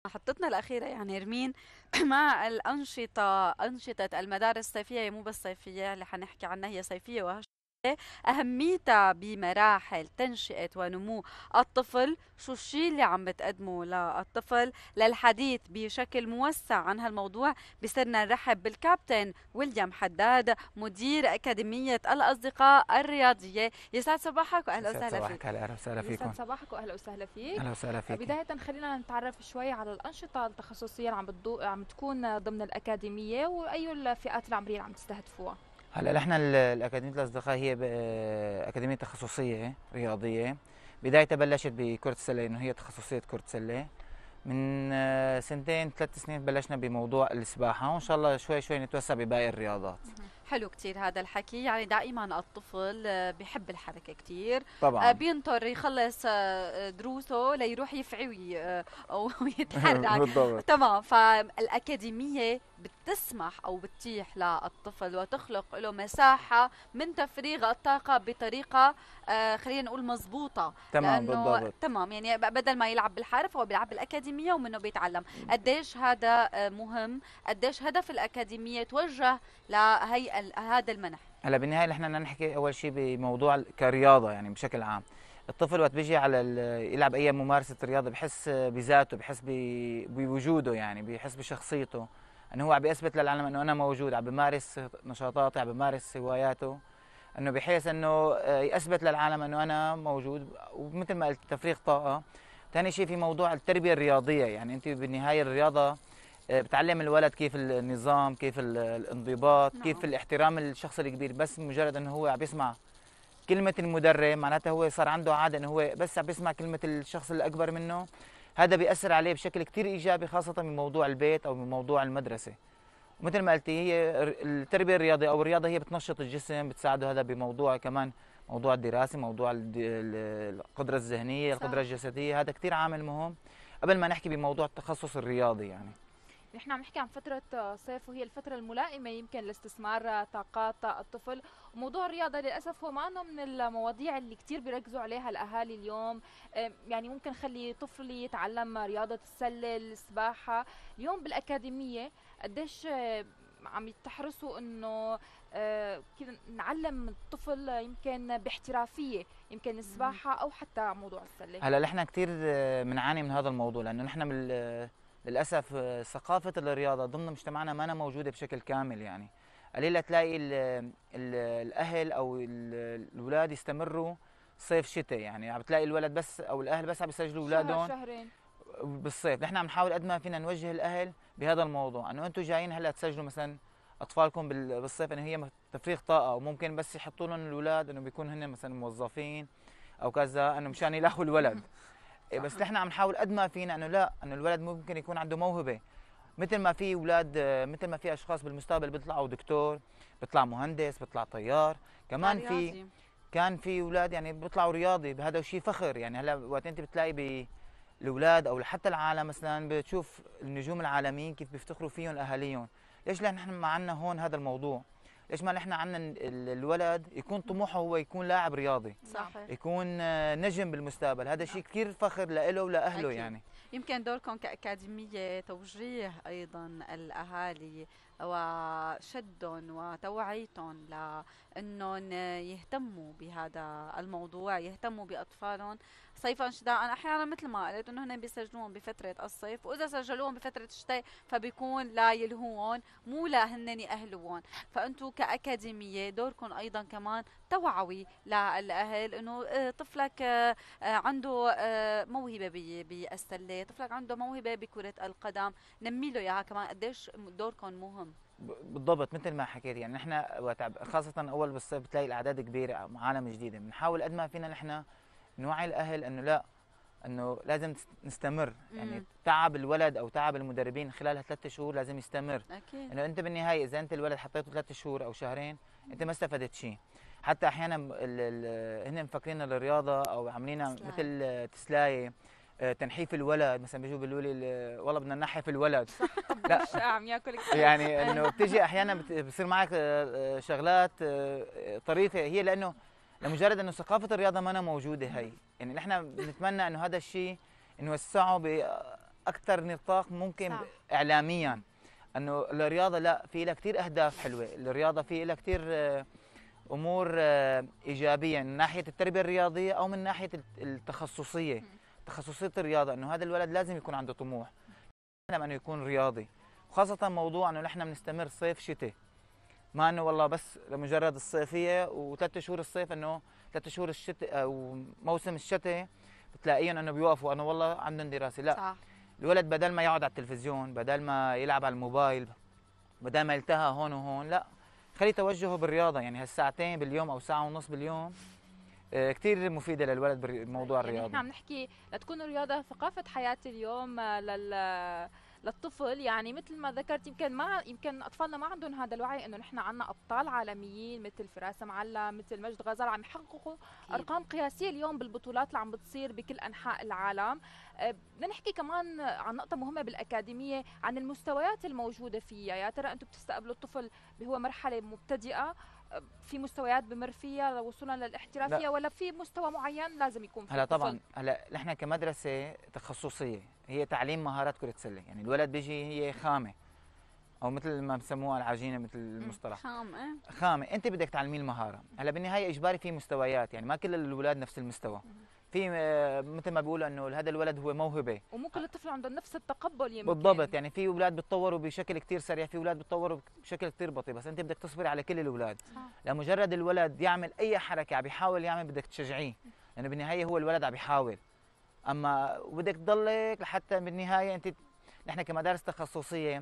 محطتنا الأخيرة يا نرمين مع أنشطة المدارس الصيفية، مو بس صيفية اللي حنحكي عنها، هي صيفية أهميتها بمراحل تنشئة ونمو الطفل. شو الشيء اللي عم بتقدمه للطفل؟ للحديث بشكل موسع عن هالموضوع بصرنا نرحب بالكابتن ويليام حداد، مدير أكاديمية الأصدقاء الرياضية. يسعد صباحك وأهلا يسعد وسهلا فيك. صباحك، هلا اهلا وسهلا يسعد فيكم. صباحك واهلا وسهلا فيك. اهلا وسهلا فيك. بداية خلينا نتعرف شوي على الأنشطة التخصصية اللي عم تكون ضمن الأكاديمية، وأي الفئات العمرية اللي عم تستهدفوها. هلا نحن الاكاديميه الاصدقاء هي اكاديميه تخصصيه رياضيه. بدايتها بلشت بكره السله، انه هي تخصصيه كره سله. من سنتين 3 سنين بلشنا بموضوع السباحه، وان شاء الله شوي شوي نتوسع بباقي الرياضات. حلو كتير هذا الحكي. يعني دائما الطفل بيحب الحركة كتير، طبعا. بينطر يخلص دروسه ليروح يفعي أو يتحرك. بالضبط. تمام. فالأكاديمية بتسمح أو بتتيح للطفل وتخلق له مساحة من تفريغ الطاقة بطريقة خلينا نقول مزبوطة. تمام لأنه بالضبط. تمام، يعني بدل ما يلعب بالحارة فهو بيلعب بالأكاديمية ومنه بيتعلم. قديش هذا مهم، قديش هدف الأكاديمية توجه لهي هذا المنح. هلا بالنهايه نحن بدنا نحكي اول شيء بموضوع كرياضه، يعني بشكل عام. الطفل وقت بيجي على يلعب اي ممارسه رياضه بحس بذاته، بحس بوجوده، يعني بحس بشخصيته، انه هو عم بيثبت للعالم انه انا موجود، عم بمارس نشاطاتي، عم بمارس هواياته، انه بحيث انه يثبت للعالم انه انا موجود. ومثل ما قلت تفريغ طاقه. ثاني شيء في موضوع التربيه الرياضيه، يعني انت بالنهايه الرياضه بتعلم الولد كيف النظام، كيف الانضباط، كيف نعم. الاحترام الشخص الكبير. بس مجرد انه هو عم يسمع كلمة المدرب، معناتها هو صار عنده عادة انه هو بس عم يسمع كلمة الشخص اللي اكبر منه. هذا بيأثر عليه بشكل كتير ايجابي، خاصة بموضوع البيت او بموضوع المدرسة. ومثل ما قلتي هي التربية الرياضية او الرياضة هي بتنشط الجسم، بتساعده هذا بموضوع كمان موضوع الدراسة، موضوع القدرة الذهنية، القدرة صح. الجسدية. هذا كتير عامل مهم قبل ما نحكي بموضوع التخصص الرياضي يعني. نحن عم نحكي عن فترة صيف، وهي الفترة الملائمة يمكن لاستثمار طاقات الطفل. وموضوع الرياضة للأسف هو ما من المواضيع اللي كتير بيركزوا عليها الأهالي اليوم. يعني ممكن خلي طفلي يتعلم رياضة السلة، السباحة. اليوم بالأكاديمية قديش عم تحرصوا انه كذا نعلم الطفل يمكن باحترافية، يمكن مهم. السباحة او حتى موضوع السلة. هلا نحن كثير بنعاني من هذا الموضوع، لانه نحن للاسف ثقافه الرياضه ضمن مجتمعنا ما موجوده بشكل كامل. يعني قليل تلاقي الاهل او الاولاد يستمروا صيف شتاء، يعني عم بتلاقي الولد بس او الاهل بس عم يسجلوا شهر اولادهم شهرين. بالصيف. نحن عم نحاول قد ما فينا نوجه الاهل بهذا الموضوع، انه انتم جايين هلا تسجلوا مثلا اطفالكم بالصيف، انه هي تفريغ طاقه، وممكن بس يحطوا لهم الاولاد انه بيكونوا هن مثلا موظفين او كذا، انه مشان يلاقوا الولد. إيه، صح. بس نحن عم نحاول قد ما فينا انه لا، انه الولد ممكن يكون عنده موهبه. مثل ما في اولاد، مثل ما في اشخاص بالمستقبل بيطلعوا دكتور، بيطلع مهندس، بيطلع طيار. كمان رياضي. كان في اولاد يعني بيطلعوا رياضي، هذا شيء فخر. يعني هلا وقت انت بتلاقي الاولاد او حتى العالم مثلا بتشوف النجوم العالميين كيف بيفتخروا فيهم اهاليهم. ليش لا نحن ما عندنا هون هذا الموضوع؟ ليش ما نحن عندنا الولد يكون طموحه هو يكون لاعب رياضي، صحيح. يكون نجم بالمستقبل؟ هذا شيء كثير فخر لإله ولاهله أكيد. يعني. يمكن دوركم كأكاديمية توجيه أيضا الأهالي وشدهم وتوعيتهم لأنهم يهتموا بهذا الموضوع، يهتموا بأطفالهم صيفا شتاء. أحيانا مثل ما قلت إنه هن بيسجلوهم بفترة الصيف، وإذا سجلوهم بفترة الشتاء فبيكون لا يلهوهم، مو لا هن يأهلوهم. فأنتوا كأكاديمية دوركم أيضا كمان توعوي للأهل إنه طفلك عنده موهبة بالسلة، طفلك عنده موهبة بكرة القدم، نمي له إياها كمان. قديش دوركم مهم. بالضبط مثل ما حكيت. يعني نحن خاصة أول بالصيف بتلاقي الأعداد كبيرة، عالم جديدة. بنحاول قد ما فينا نحن نوعي الأهل إنه لا، إنه لازم نستمر. يعني امم. تعب الولد أو تعب المدربين خلال 3 شهور لازم يستمر. أكيد. إنه أنت بالنهاية إذا أنت الولد حطيته 3 شهور أو شهرين أنت ما استفدت شيء. حتى أحيانا هن مفكرين الرياضة أو عاملينها تسلاي. مثل تسلاية، تنحيف الولد. مثلا بيجوا بيقولوا لي والله بدنا ننحف الولد. صح. لا، قديش عم ياكل كثير. يعني ايه. انه بتيجي احيانا بصير معك شغلات طريفه، هي لانه لمجرد انه ثقافه الرياضه ما موجوده هي. يعني نحن بنتمنى انه هذا الشيء نوسعه اكثر نطاق ممكن صح. اعلاميا، انه الرياضه لا في لها كثير اهداف حلوه، الرياضه في لها كثير امور ايجابيه من ناحيه التربيه الرياضيه او من ناحيه التخصصيه، تخصصيه الرياضه، انه هذا الولد لازم يكون عنده طموح لما انه يكون رياضي، وخاصه موضوع انه نحن بنستمر صيف شتاء، ما انه والله بس لمجرد الصيفيه وثلاث شهور الصيف، انه ثلاث شهور الشتاء او موسم الشتاء بتلاقيهم انه بيوقفوا انه والله عندهم دراسه، لا صح. الولد بدل ما يقعد على التلفزيون، بدل ما يلعب على الموبايل، بدل ما يلتهى هون وهون، لا خلي توجهه بالرياضه، يعني هالساعتين باليوم او ساعه ونص باليوم كثير مفيده للولد بموضوع يعني الرياضه. نحن عم نحكي لتكون الرياضه ثقافه حياه اليوم للطفل. يعني مثل ما ذكرت يمكن اطفالنا ما عندهم هذا الوعي انه نحن عندنا ابطال عالميين مثل فراس معلم، مثل مجد غزال، عم يحققوا ارقام قياسيه اليوم بالبطولات اللي عم بتصير بكل انحاء العالم. بدنا نحكي كمان عن نقطه مهمه بالاكاديميه، عن المستويات الموجوده فيها. يا ترى انتم بتستقبلوا الطفل بهو مرحله مبتدئه، في مستويات بمر فيها لوصولا للاحترافيه، لا. ولا في مستوى معين لازم يكون فيه هلا الطفل؟ طبعا هلا نحن كمدرسه تخصصيه هي تعليم مهارات كره سله، يعني الولد بيجي هي خامه او مثل ما بسموها العجينه مثل المصطلح خامه، انت بدك تعلميه المهاره. هلا بالنهايه اجباري في مستويات، يعني ما كل الاولاد نفس المستوى، في مثل ما بيقولوا انه هذا الولد هو موهبه، ومو كل الطفل عنده نفس التقبل يمكن. بالضبط، يعني في اولاد بيتطوروا بشكل كثير سريع، في اولاد بيتطوروا بشكل كثير بطيء، بس انت بدك تصبري على كل الاولاد. لمجرد الولد يعمل اي حركه عم بيحاول يعمل بدك تشجعيه، لانه يعني بالنهايه هو الولد عم بيحاول، اما بدك تضلك لحتى بالنهايه انت، نحن كمدارس تخصصيه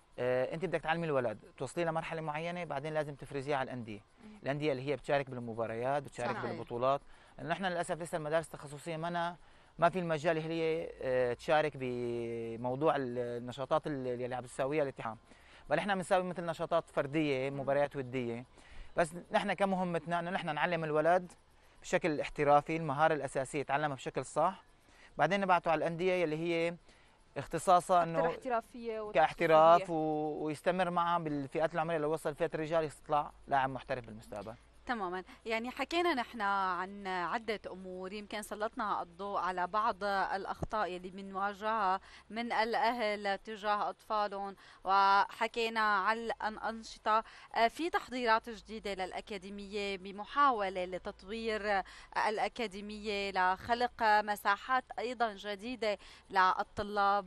انت بدك تعلمي الولد توصليه لمرحله معينه، بعدين لازم تفرزيه على الانديه، الانديه اللي هي بتشارك بالمباريات، بتشارك صحيح. بالبطولات، لانه نحن للاسف لسه المدارس التخصصيه ما في المجال اللي هي تشارك بموضوع النشاطات اللي عم بتساويها الاتحاد، بل احنا بنساوي مثل نشاطات فرديه، مباريات وديه، بس نحن كمهمتنا انه نحن نعلم الولد بشكل احترافي المهاره الاساسيه يتعلمها بشكل صح، بعدين نبعته على الانديه اللي هي اختصاصها انه احترافيه كاحتراف ويستمر معها بالفئات العمريه، لو وصل فئه الرجال يطلع لاعب محترف بالمستقبل. تماما. يعني حكينا نحن عن عدة أمور، يمكن سلطنا الضوء على بعض الأخطاء يلي بنواجهها من الأهل تجاه أطفالهم، وحكينا عن الأنشطة. في تحضيرات جديدة للأكاديمية بمحاولة لتطوير الأكاديمية لخلق مساحات أيضا جديدة للطلاب،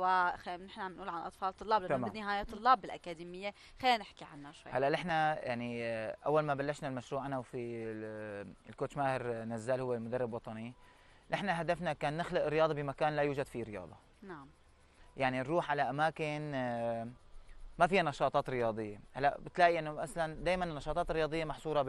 ونحن عم نقول عن أطفال طلاب لأنه بالنهاية طلاب بالأكاديمية. خلينا نحكي عنها شوي. هلا نحن يعني أول ما بلشنا المشروع انا وفي الكوتش ماهر نزال هو المدرب الوطني، نحن هدفنا كان نخلق رياضه بمكان لا يوجد فيه رياضه. نعم. يعني نروح على اماكن ما فيها نشاطات رياضيه. هلا بتلاقي انه مثلا دائما النشاطات الرياضيه محصوره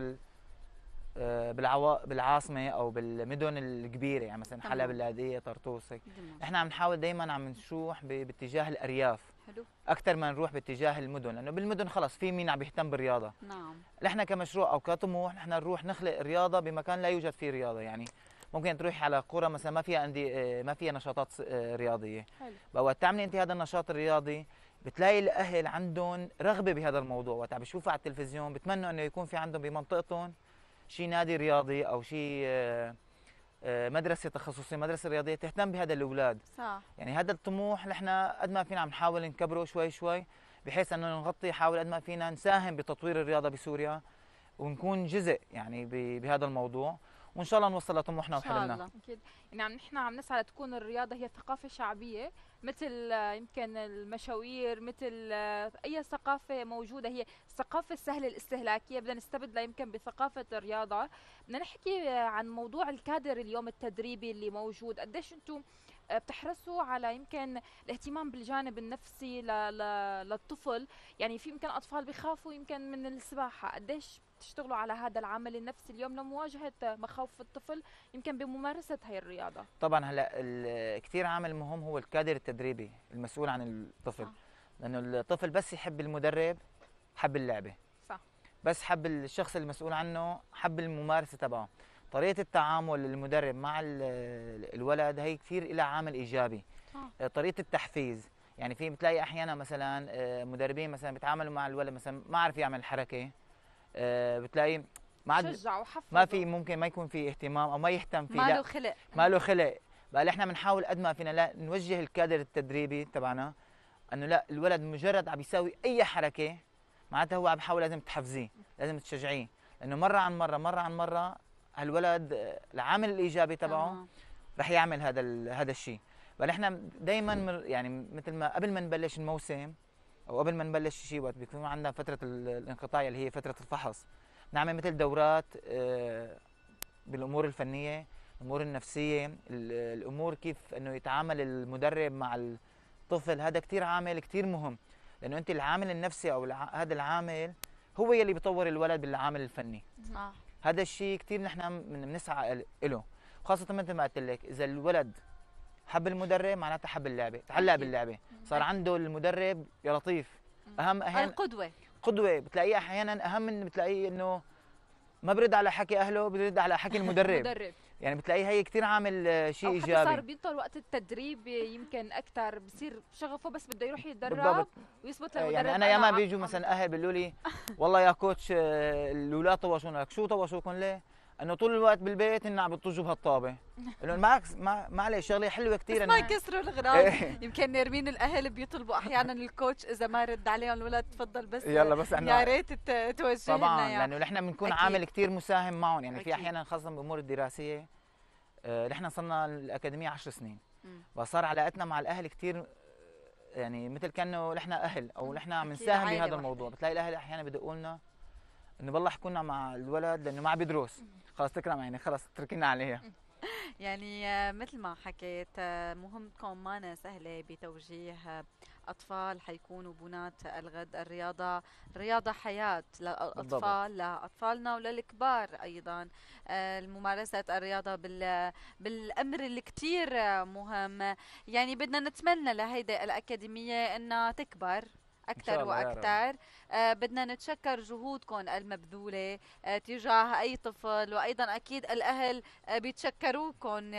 بالعاصمه او بالمدن الكبيره، يعني مثلا حلب، اللاذقيه، طرطوس. نحن عم نحاول دائما عم نروح باتجاه الارياف حلو. اكثر ما نروح باتجاه المدن، لانه بالمدن خلص في مين عم يهتم بالرياضه. نعم. نحن كمشروع او كطموح نحن نروح نخلق رياضه بمكان لا يوجد فيه رياضه، يعني ممكن تروح على قرى مثلا ما فيها ما فيها نشاطات رياضيه. حلو. وقت تعملي انت هذا النشاط الرياضي بتلاقي الاهل عندهم رغبه بهذا الموضوع، وقت عم بيشوفوا على التلفزيون بتمنوا انه يكون في عندهم بمنطقتهم شيء نادي رياضي او شيء مدرسه تخصصيه، مدرسه رياضيه تهتم بهذا الاولاد. صح. يعني هذا الطموح نحن قد ما فينا عم نحاول نكبره شوي شوي، بحيث انه نغطي، حاول قد ما فينا نساهم بتطوير الرياضه بسوريا ونكون جزء يعني بهذا الموضوع، وان شاء الله نوصل لطموحنا وحلمنا. اكيد. يعني نحن عم نسعى لتكون الرياضه هي ثقافه شعبيه، مثل يمكن المشاوير، مثل اي ثقافه موجوده، هي الثقافه السهله الاستهلاكيه بدنا نستبدلها يمكن بثقافه الرياضه. بدنا نحكي عن موضوع الكادر اليوم التدريبي اللي موجود، قديش انتم بتحرصوا على يمكن الاهتمام بالجانب النفسي للطفل؟ يعني في يمكن اطفال بيخافوا يمكن من السباحه، قديش تشتغلوا على هذا العامل النفسي اليوم لمواجهه مخاوف الطفل يمكن بممارسه هاي الرياضه؟ طبعا هلا كثير عامل مهم هو الكادر التدريبي المسؤول عن الطفل. صح. لانه الطفل بس يحب المدرب حب اللعبه، صح. بس حب الشخص المسؤول عنه حب الممارسه تبعه. طريقه التعامل المدرب مع الولد هي كثير لها عامل ايجابي. طريقه التحفيز، يعني في بتلاقي احيانا مثلا مدربين مثلا بيتعاملوا مع الولد مثلا ما عرف يعمل حركه، بتلاقي شجع وحفز، ما في، ممكن ما يكون في اهتمام او ما يهتم فيه، ما له خلق، ما له خلق، بقى احنا بنحاول قد ما فينا لا نوجه الكادر التدريبي تبعنا انه لا، الولد مجرد عم يساوي اي حركه معناتها هو عم بحاول، لازم تحفزيه، لازم تشجعيه، لانه مره عن مره هالولد العامل الايجابي تبعه رح يعمل هذا الشيء. بل احنا دائما يعني مثل ما قبل ما نبلش الموسم او قبل ما نبلش شيء، وقت بيكون عندنا فتره الانقطاع اللي هي فتره الفحص، نعمل مثل دورات بالامور الفنيه، الامور النفسيه، الامور كيف انه يتعامل المدرب مع الطفل. هذا كثير عامل كثير مهم، لانه انت العامل النفسي او هذا العامل هو يلي بيطور الولد بالعامل الفني. صح. هذا الشيء كثير نحن بنسعى له، خاصه مثل ما قلت لك، اذا الولد حب المدرب معناتها حب اللعبه، تعلق باللعبه، صار عنده المدرب يا لطيف. اهم احيانا قدوه بتلاقيه احيانا اهم من بتلاقيه انه ما برد على حكي اهله، برد على حكي المدرب. يعني بتلاقيه هي كثير عامل شيء ايجابي. او حتى صار بيطول وقت التدريب يمكن اكثر، بصير شغفه بس بده يروح يتدرب بالضبط. ويثبت للمدرب. يعني انا ياما بيجوا مثلا اهل بيقولوا لي والله يا كوتش الاولاد طوشونا. لك شو طوشوكم ليه؟ انه طول الوقت بالبيت هن عم بتطجوا بهالطابه. انه معلش شغله حلوه كثير ما يكسروا الغراض. يمكن نرمين الاهل بيطلبوا احيانا الكوتش اذا ما رد عليهم الولد تفضل بس يلا بس يا ريت توجه لنا طبعا لانه نحن بنكون عامل كثير مساهم معهم. يعني في احيانا خاصه بالامور الدراسيه، نحن صرنا الاكاديميه 10 سنين، وصار علاقتنا مع الاهل كثير يعني مثل كانه نحن اهل او نحن عم نساهم بهذا الموضوع. بتلاقي الاهل احيانا بدقوا لنا انه والله احكوا لنا مع الولد لانه ما عم بيدرس، خلص تكرم يعني خلص اتركينا عليها. يعني مثل ما حكيت مهمتكم مانا سهلة بتوجيه أطفال حيكونوا بنات الغد. الرياضة حياة للأطفال، لأطفالنا وللكبار أيضا. ممارسة الرياضة بالأمر اللي كتير مهم. يعني بدنا نتمنى لهيدي الأكاديمية أنها تكبر أكثر وأكثر. بدنا نتشكر جهودكم المبذولة تجاه أي طفل، وأيضا أكيد الأهل بيتشكروكم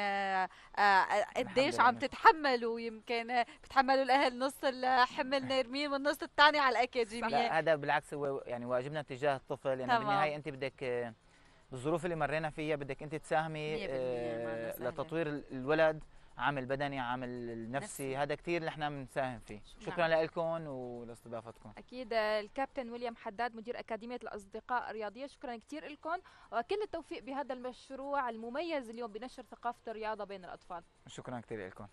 قديش عم تتحملوا. يمكن بتحملوا الأهل نص الحمل نرمين والنص الثاني على الأكاديمية. لا هذا بالعكس هو يعني واجبنا تجاه الطفل. يعني بالنهاية أنت بدك بالظروف اللي مرينا فيها بدك أنت تساهمي لتطوير الولد، عامل بدني، عامل نفسي. هذا كثير نحن بنساهم فيه. شكرا لكم ولاستضافتكم. اكيد الكابتن ويليام حداد مدير اكاديميه الاصدقاء الرياضيه، شكرا كثير لكم وكل التوفيق بهذا المشروع المميز اليوم بنشر ثقافه الرياضه بين الاطفال. شكرا كثير لكم.